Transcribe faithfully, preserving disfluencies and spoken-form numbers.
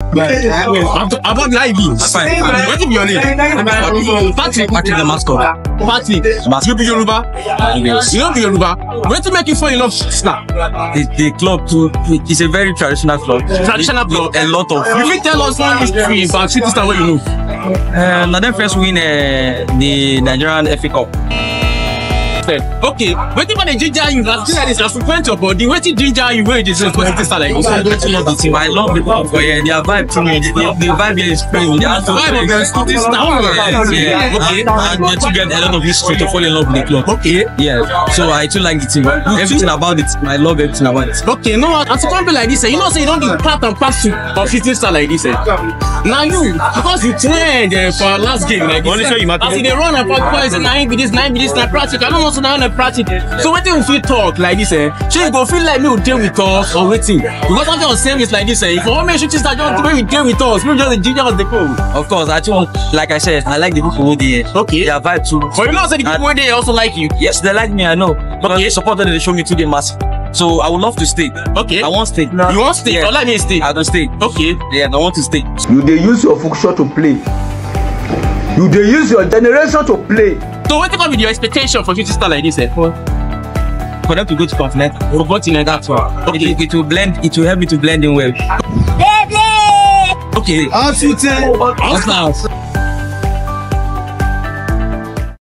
About the I V. What is your name? Patrick. Patrick the Mascot. Patrick. You be Yoruba? You don't be Yoruba. Where to make you fall in love? The, the club too. It's a very traditional club. Traditional club. A lot of. You can tell us one history about City Star where you know. Uh, now them first win uh, the Nigerian F A Cup. Okay, waiting for the ginger you last year is frequent your body. Waiting ginger you where it is for City Star like this. I don't know the team. I love the club, but yeah, their vibe to me, the, the vibe here is crazy. The vibe of the City Star. Yeah, okay. And they too get a lot of history to fall in love with the club. Okay. Yeah. So I too like the team. Everything about it, I love everything about it. Okay, no, as a company like this, you know, say you don't do part and parcel of City Star like this. Now you, because you trained uh, for last game like this. Only show you market. As they run a podcast, nine minutes, nine minutes, nine practice. I don't want to know the practice. So what do you feel talk like this? Eh? So you go feel like me will deal with us or waiting. Because after I was saying it's like this, eh? If you want me to shoot this, I don't want to deal with us. We just the ginger of the code. Of course, I told, like I said, I like the people who there. Okay. Their vibe too. But you know, say the people who there also like you. Yes, they like me. I know. But okay. They support them. They show me to the massive. So I would love to stay. Okay. I want to stay. No. You want to stay? Yeah. Or let me stay? I don't stay. Okay. Yeah, I want to stay. You they use your function to play. You they use your generation to play. So what about with your expectation for City Star like this? Eh? For them to go to continental. We'll go to that one. Okay. It, it will blend. It will help me to blend in well. Okay. I'll shoot it. What's that?